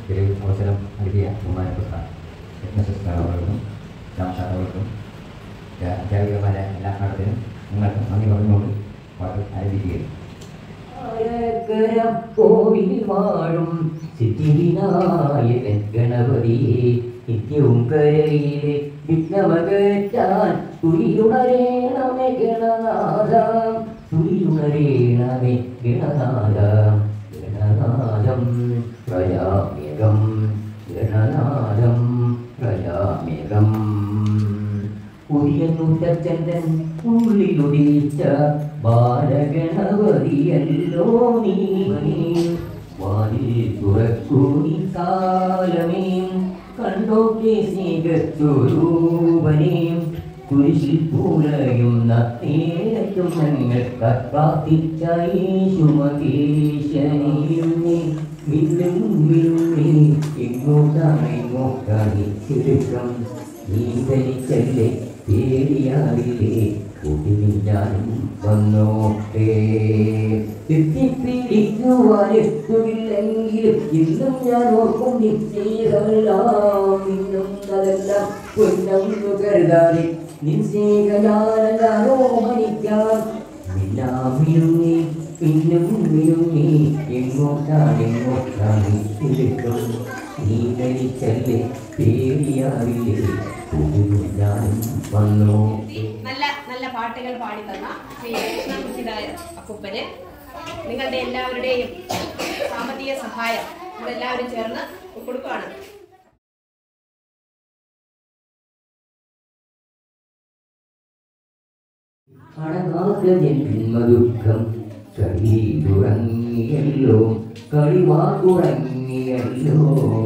ഒരു അവസരം നൽകിയ ബഹുമാനപ്പെട്ട യജ്ഞശാസ്ത്രവർക്കും ശാസ്ത്രവർക്കും അധ്യാപികമാരെ എല്ലാ നടത്തിനും നിങ്ങൾക്ക് നന്ദി പറഞ്ഞുകൊണ്ട് പാട്ട് ആരംഭിക്കുകയും കോവിൽ വാഴും സിദ്ധിവിനായകൻ ഗണപതിയെ നിത്യവും കരയിലെ വിഘ്നമകറ്റാൻ തുരിയുണരേണമേ ഗണനാഥ തുരിയുണരേണമേ ഗണനാഥ ഗണനാഥം പ്രജാമ്യകം ഗണനാഥം പ്രജാമ്യകം ഉയർന്നുറ്റച്ചന്ദ്രൻ ഉള്ളിലുദിച്ച ബാലഗണപതിയല്ലോ നീവനേ വാതിൽ തുറക്കൂ നീ കാലമേ കണ്ടോക്കെ സ്നേഹസ്വരൂപനേ കുരിശിൽ പൂരയുന്ന നേരത്തും ഞങ്ങൾ പ്രാർത്ഥിച്ച യേശുമകേശനെയും മിന്നും മിന്നേ എങ്ങോട്ടാണ് ചുരുക്കം നീ ധരിച്ചല്ലേ പേടിയാവില്ലേ കൂട്ടിനില്ലാനും വന്നോട്ടേ എത്തിപ്പിടിക്കുവാനെത്തുമില്ലെങ്കിലും ഇന്നും ഞാൻ ഓർക്കും നിസ്സേഹമെല്ലാം ഇന്നും അതെല്ലാം പൊന്നു കരുതാതെ നിസ്സേഹയാലോ മരിക്കാം മിന്നാമിരുങ്ങി പിന്നും മിരുങ്ങി എങ്ങോട്ടാണ് തിരുക്കം നീ ധരിച്ചല്ലേ പേടിയാവില്ലേ നല്ല നല്ല പാട്ടുകൾ പാടി തന്ന ശ്രീ കൃഷ്ണകുട്ടിയുടെ അപ്പൂപ്പന് നിങ്ങളുടെ എല്ലാവരുടെയും സാമ്പത്തിക സഹായം നമ്മളെല്ലാവരും ചേർന്ന് കൊടുക്കുകയാണ്. ജന്മദുഃഖം കളിയുറങ്ങിയല്ലോ കളിവാക്കുറങ്ങിയല്ലോ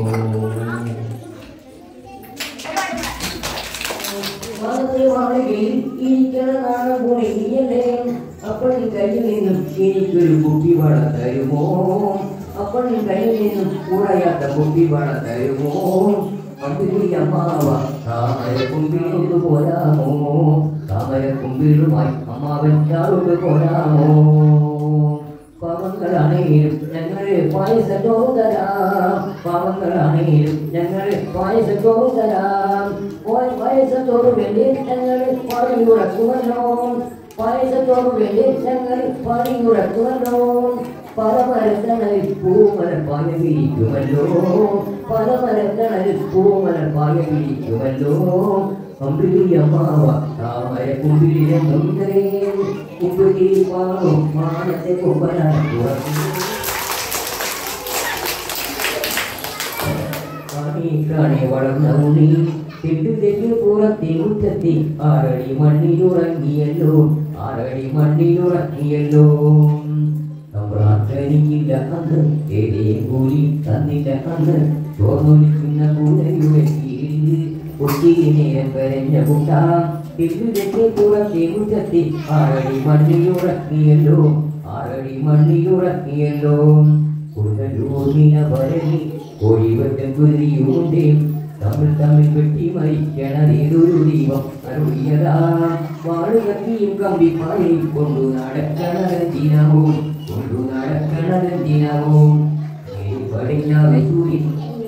അപ്പോൾ കയ്യിൽ നിന്നും എനിക്കൊരു കുപ്പിവള തരുമോ അപ്പോൾ കയ്യിൽ നിന്നും കൂടയാത്ത കുപ്പിവള തരുമോ അമ്മാവ താമരക്കുമ്പിലോട്ട് പോരാമോ താമരക്കുമ്പിലുമായി അമ്മാവൻ ചാറോട്ട് പോരാമോ പാവങ്ങളാണേലും ഞങ്ങളെ പായസത്തോട് തരാം പാവങ്ങളാണേലും ഞങ്ങളെ പായസത്തോട് തരാം പായസത്തോട് വേണ്ടി ഞങ്ങൾ പാടിയുറക്കുമല്ലോ പായസത്തോട് വേണ്ടി ഞങ്ങൾ പാടിയുറക്കുമല്ലോ പലമരത്തണലിൽ പൂമലർ പായ പിരിക്കുമല്ലോ പലമരത്തണലിൽ പൂമലർ പായ പിരിക്കുമല്ലോ അമ്പിളിയമ്മാവ താമര കുമ്പിളിലെ നൊന്തരേ കുമ്പിളി പാവം മാനത്തെ കുമ്പനായി കാണി വളർന്ന ഉണ്ണി തെറ്റു പുറത്തെ മുറ്റത്തി ആറടി മണ്ണിലുറങ്ങിയല്ലോ ആറടി മണ്ണിലുറങ്ങിയല്ലോ പ്രാർത്ഥനയില്ല അന്ന് ഏതേയും കൂലി തന്നില്ല അന്ന് ചോർന്നൊലിക്കുന്ന കൂടയുടെ കീഴിൽ ഒത്തിരി നേരം കരഞ്ഞ കൂട്ടാം തെറ്റു പുറത്തെ മുറ്റത്തി ആറടി മണ്ണിലുറങ്ങിയല്ലോ ആറടി മണ്ണിലുറങ്ങിയല്ലോ കുടലൂർമിന ഭരണി കോഴിവട്ടം കുതിരിയുമുണ്ടേ തമിഴ് വെട്ടി മരിക്കണതേതൊരു ദൈവം അരുളിയതാ വാളുകത്തിയും കമ്പിപ്പായി കൊണ്ടു നടക്കണതിനവും കൊണ്ടു നടക്കണതിനവും പടിഞ്ഞാറ് സൂര്യൻ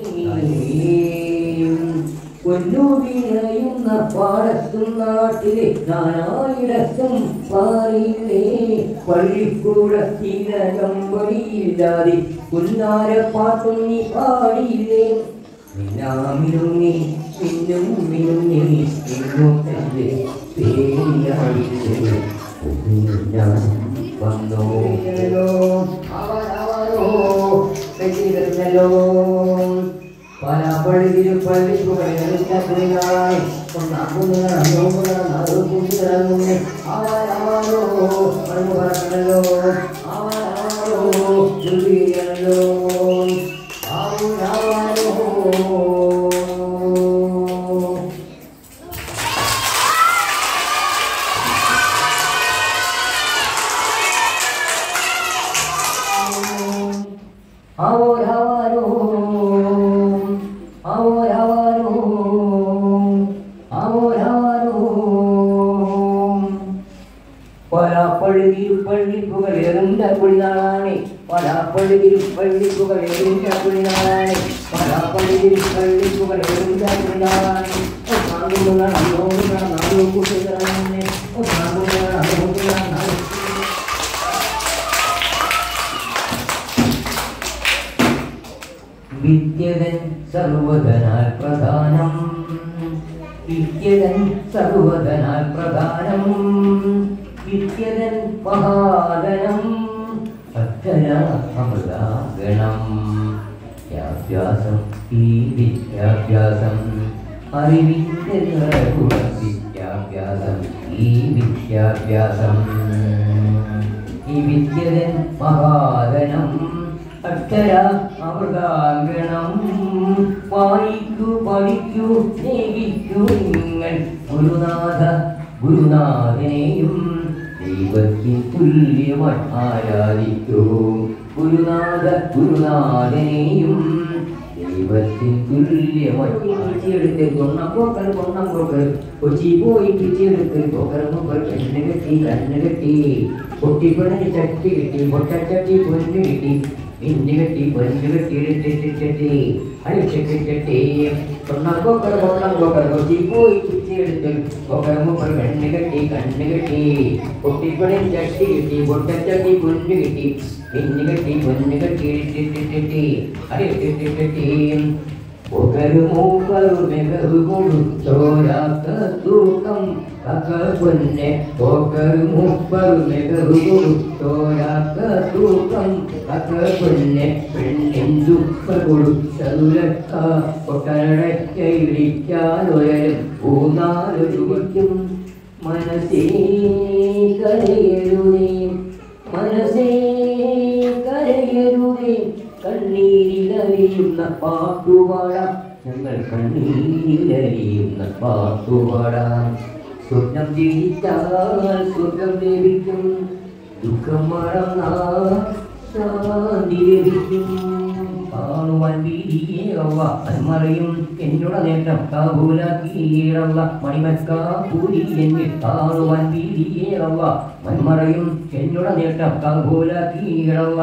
കൊല്ലുവിളയുന്ന പാടത്തും നാട്ടിലെ നാനായിടത്തും പാറിയില്ലേ പള്ളിക്കൂടത്തിനകം വഴിയില്ലാതെ കുന്നാര പാട്ടും നീ പാടിയില്ലേ മിന്നാമിരുങ്ങി മിന്നും മിനുങ്ങി ഇങ്ങോട്ടല്ലേ പേടിയായില്ലേ വന്നോ അവരോ പെട്ടിരുന്നല്ലോ പലപ്പഴുതിരു പള്ളിപ്പുകളായി അവരോ പറഞ്ഞല്ലോ അവരോ ചുരുങ്ങിയല്ലോ പള്ളിപ്പുകളേറുന്ന കുളിനാളാണ് പലപ്പഴുതിരു പള്ളിപ്പുകളേറുന്ന കുളിനാളാണ് പല വിദ്യതൻ സർവധനാൽ പ്രധാനം വിദ്യതൻ സർവധനാൽ പ്രധാനം വിദ്യതൻ മഹാധനം അക്ഷര അമൃതാഗണം വിദ്യാഭ്യാസം ഈ വിദ്യാഭ്യാസം അറിവിന്റെ വിദ്യാഭ്യാസം ഈ വിദ്യാഭ്യാസം ഈ വിദ്യതൻ മഹാധനം അക്ഷര അമൃതാങ്കണം വായിക്കൂ പഠിക്കൂ സ്നേഹിക്കൂ നിങ്ങൾ ഗുരുനാഥനെയും ദൈവത്തിൻ തുല്യമായി ആരാധിക്കൂ ഗുരുനാഥനെയും ദൈവത്തിൻ തുല്യമായി പിടിച്ചെടുത്ത് കൊണ്ണം പോക്കർ കൊച്ചി പോയി പിടിച്ചെടുത്ത് പോക്കർ കണ്ണ് കെട്ടി പൊട്ടിപ്പൊണ്ണി ചട്ടി കിട്ടി പൊട്ടച്ചട്ടി പൊന്നു കിട്ടി ഇഞ്ചി കെട്ടി പൊന്നു കെട്ടി അഴിച്ചട്ടി കൊണ്ണം പോക്കർ കൊച്ചി പോയി പിടിച്ചെടുത്ത് പോക്കർ കണ്ണ് കെട്ടി പൊട്ടിപ്പൊണ്ണി ചട്ടി കിട്ടി പൊട്ടച്ചട്ടി പൊന്നു കിട്ടി ഇഞ്ചി കെട്ടി പൊന്നു കെട്ടി അഴിച്ചട്ടി ఒకరు మూకరు మెగరుగుడు చోరాక తూకం కకపున్నే ఒకరు మూకరు మెగరుగుడు చోరాక తూకం కకపున్నే పెళ్ళిందు పగుడు చదులక్క ഒട്ടടക്കയിടിക്കാനൊരലും ഊന്നാലു ചുവയ്ക്കും മനസ്സേ കരയരുതേ കണ്ണീരിലറിയുന്ന പാട്ടുപാടാം ഞങ്ങൾ കണ്ണീരിലറിയുന്ന പാട്ടുപാടാം സ്വർണം ജയിച്ചാൽ സ്വർഗം ലഭിക്കും ദുഃഖം മറന്നാൽ ശാന്തി ലഭിക്കും കാണുവാൻ വീതിയേറവ അന്മറയും എന്നോട് നേട്ടം കാബൂലാക്കിയേറവ മണിമക്കാ കൂലി എന്നിൽ കാണുവാൻ വീതിയേറവ മന്മറയും എന്നോട് നേട്ടം കാബൂലാക്കിയേറവ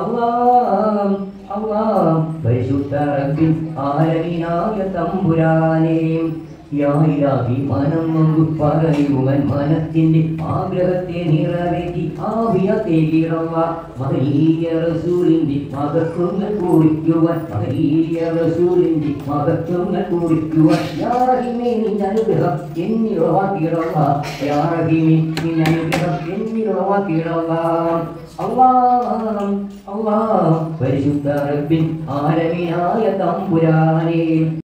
അല്ലാഹ് പരിശുദ്ധ റബ്ബിൻ ആലമീനായ തമ്പുരാനേ യാ ഇലാഹി മനം നൊന്തു പറയുവൻ മനത്തിന്റെ ആഗ്രഹത്തെ നിറവേറ്റി ആവിയത്തേകിറവ മഹനീയ റസൂലിന്റെ മഹത്വങ്ങൾ കുറിക്കുവാൻ യാ റഹീമേ നിന്റെ അനുഗ്രഹം എന്നിറവാക്കിറവ യാ റഹീമേ നിന്റെ അനുഗ്രഹം എന്നിറവാക്കിറവ അല്ലാഹ് പരിശുദ്ധ റബ്ബിൻ ആലമീനായ തമ്പുരാനേ